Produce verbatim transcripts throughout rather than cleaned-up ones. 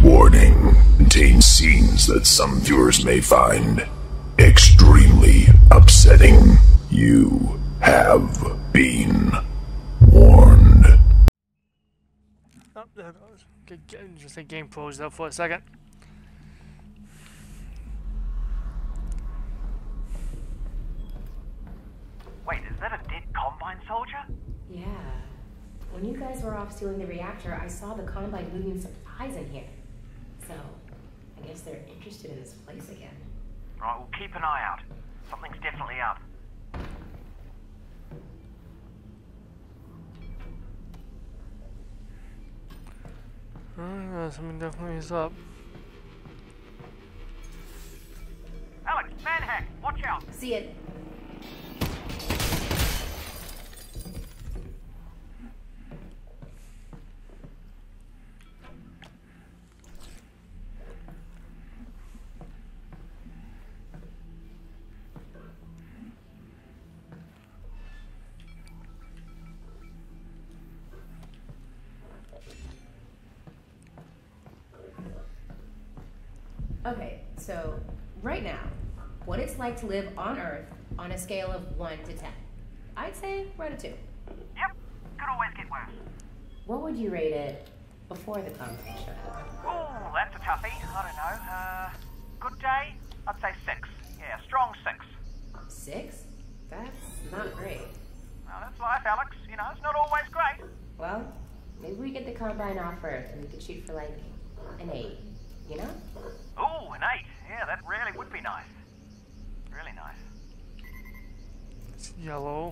Warning contains scenes that some viewers may find extremely upsetting. You have been warned. Oh, there goes. Okay, just a game froze up for a second. Wait, is that a dead Combine soldier? Yeah. When you guys were off stealing the reactor, I saw the Combine looting supplies in here. So, I guess they're interested in this place again. Right, we'll keep an eye out. Something's definitely up. Oh, yeah, something definitely is up. Alex, manhack, watch out! See it. Okay, so right now, what it's like to live on Earth on a scale of one to ten. I'd say we're at a two. Yep, could always get worse. What would you rate it before the Combine showed up? Oh, that's a toughie. I don't know. Uh, good day? I'd say six. Yeah, strong six. Six? That's not great. Well, that's life, Alex. You know, it's not always great. Well, maybe we get the Combine off Earth and we could shoot for like an eight, you know? Ooh, an eight. Yeah, that really would be nice. Really nice. It's yellow.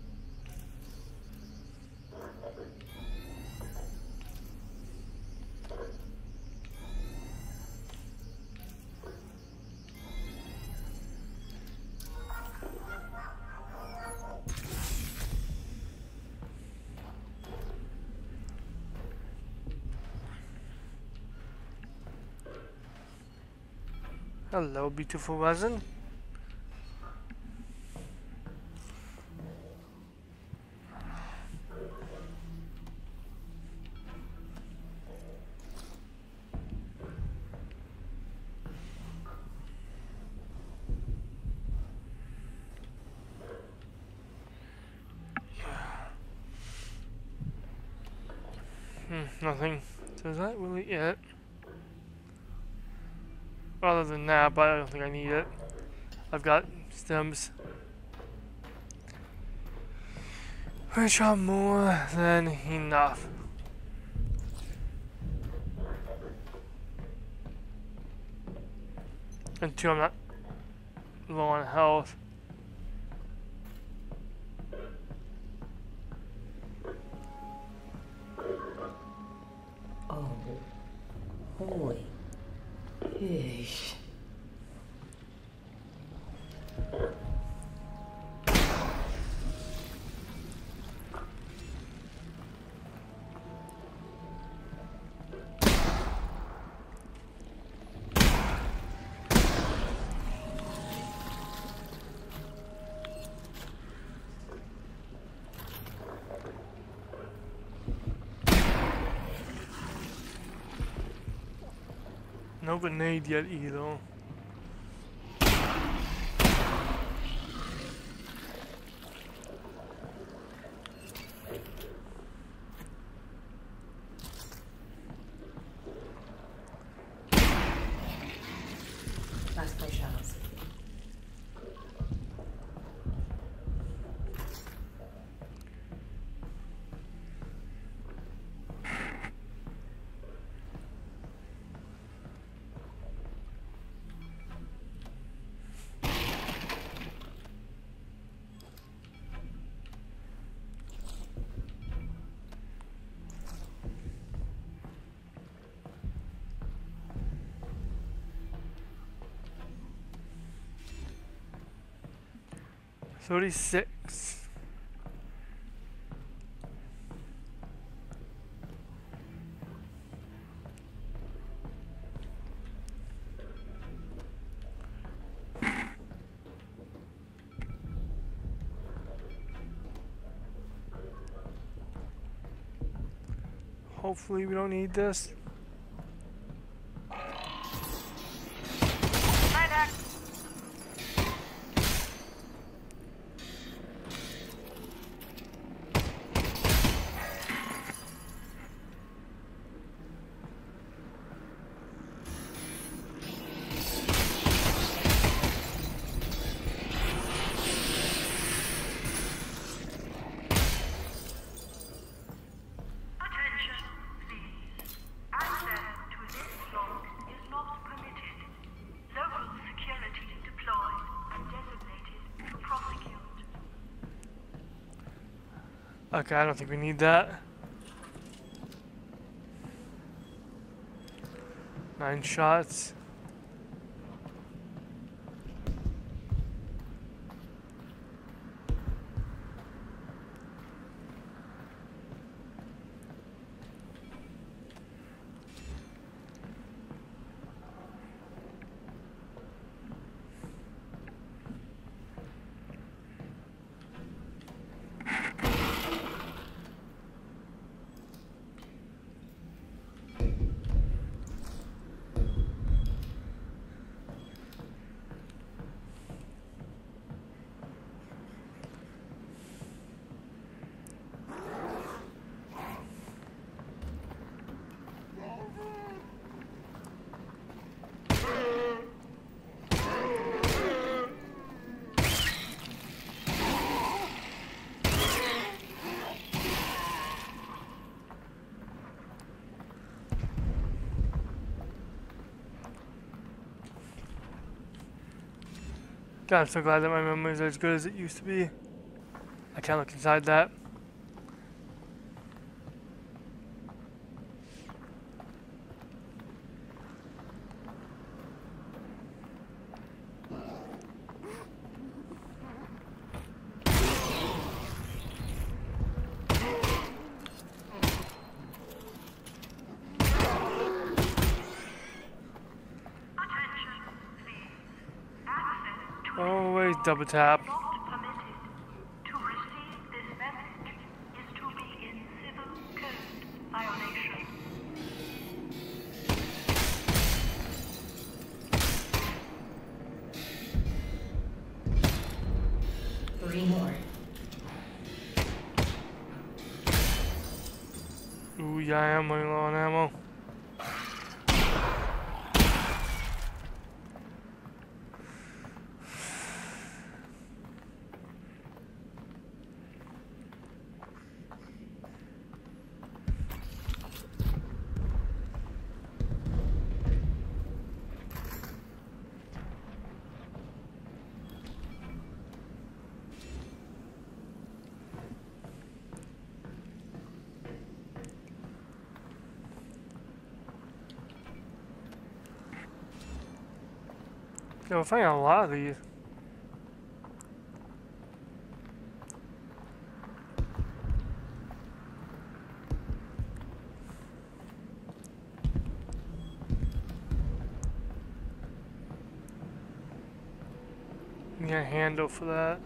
Hello, beautiful resin. Hmm, nothing. So is that really it? Other than that, but I don't think I need it. I've got stems, which are more than enough. And two, I'm not low on health. Oh, holy fish. No grenade yet either. Last play shells. thirty-six. Hopefully we don't need this. Okay, I don't think we need that. Nine shots. God, I'm so glad that my memory is as good as it used to be. I can't look inside that. Always double tap. Not permitted. To receive this message is to be in civil code violation. Three more. Ooh, yeah, I am running low on ammo. Yeah, we're finding a lot of these. Need a handle for that.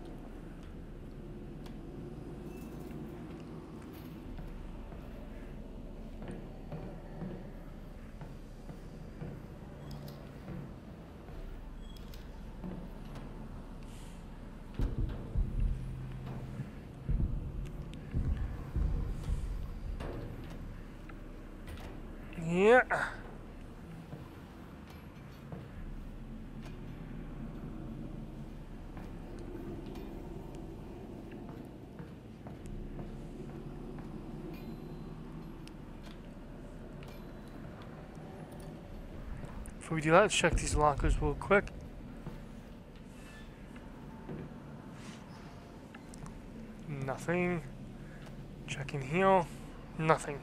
Yeah. Before we do that, let's check these lockers real quick. Nothing. Checking here. Nothing.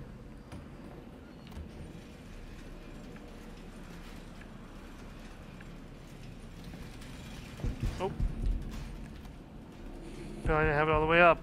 Oh. Feel like I have it all the way up.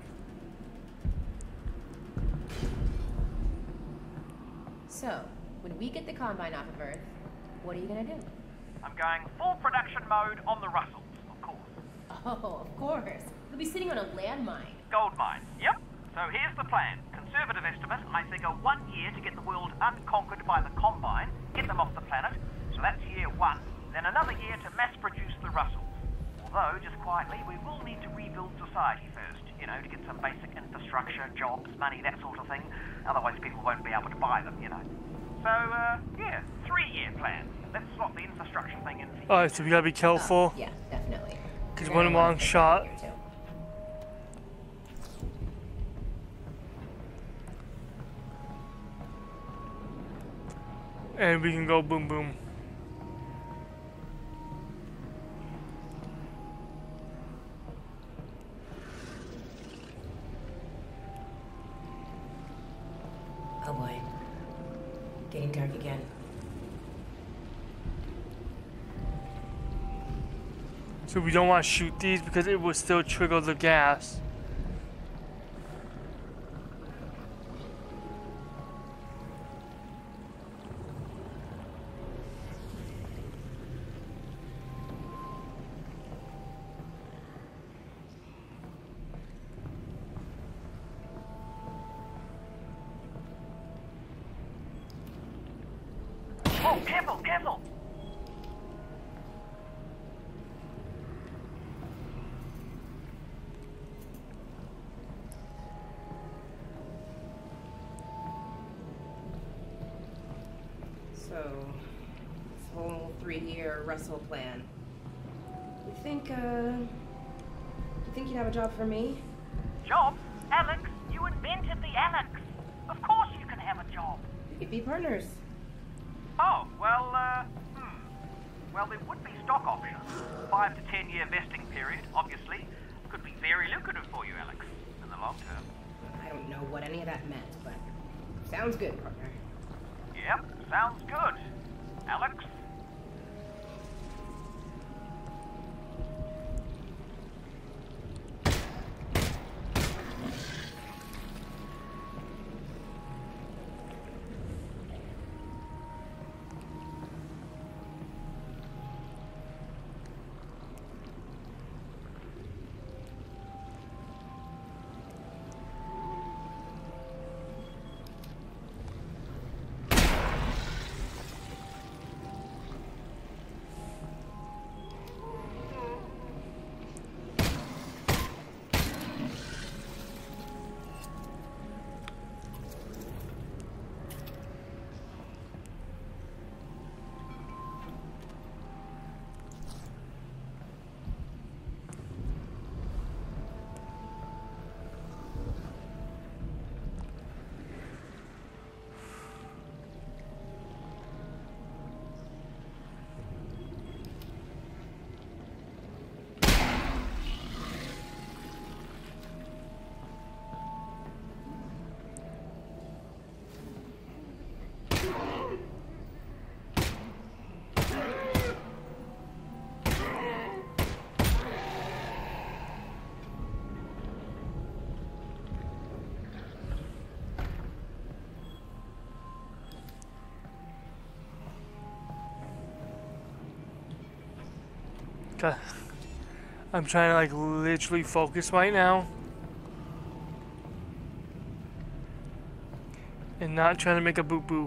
So, when we get the Combine off of Earth, what are you gonna do? I'm going full production mode on the Russells, of course. Oh, of course. You'll be sitting on a landmine. Gold mine, yep. So here's the plan. Conservative estimate, I figure one year to get the world unconquered by the Combine, get them off the planet, so that's year one. Then another year to mass produce the Russells. Although, just quietly, we will need to rebuild society first, you know, to get some basic infrastructure, jobs, money, that sort of thing. Otherwise people won't be able to buy them, you know. So, uh, yeah, three-year plan. Let's slot the infrastructure thing in. Alright, so we gotta be careful. Oh, yeah, definitely. Because You're one gonna wanna wrong take shot. that here, too. And we can go boom boom. So we don't want to shoot these because it will still trigger the gas. Oh, careful, careful! So, this whole three-year Russell plan. You think, uh... You think you'd have a job for me? Job? Alex, you invented the Alex. Of course you can have a job. We could be partners. Oh, well, uh, hmm. Well, there would be stock options. Five to ten year vesting period, obviously. Could be very lucrative for you, Alex, in the long term. I don't know what any of that meant, but sounds good, partner. Yep, sounds good. Alex? God. I'm trying to like literally focus right now. And not trying to make a boo-boo.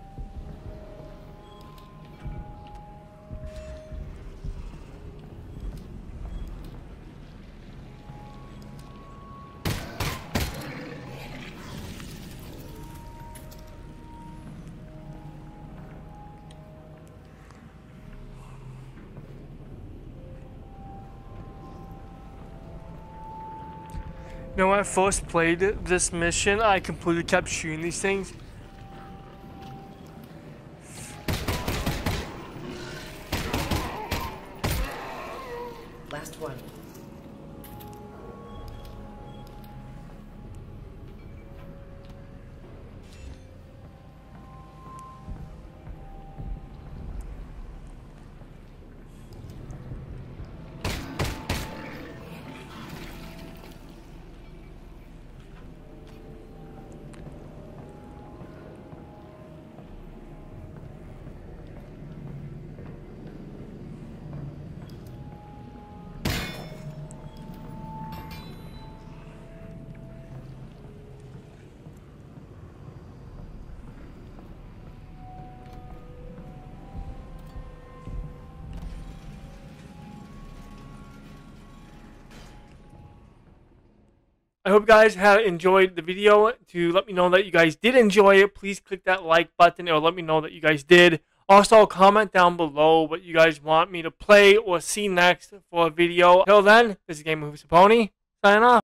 You know, when I first played this mission, I completely kept shooting these things. Last one. I hope you guys have enjoyed the video. To let me know that you guys did enjoy it, please click that like button. It will let me know that you guys did. Also, comment down below what you guys want me to play or see next for a video. Till then, this is Game Moves Pony. Signing off.